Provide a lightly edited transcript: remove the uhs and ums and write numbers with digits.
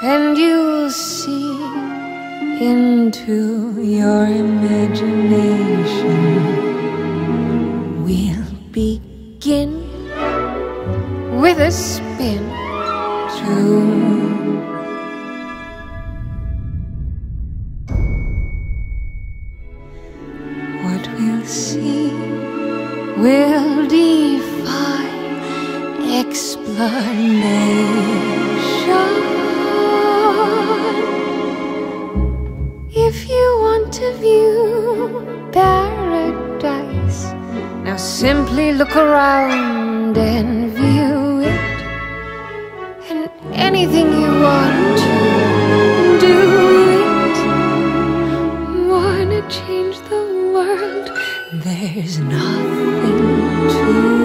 and you'll see into your imagination. We'll begin with a spin too. What we'll see will defy explanation. If you want to view paradise, now simply look around and view it. And anything you want to do it. Wanna change the world? There's nothing to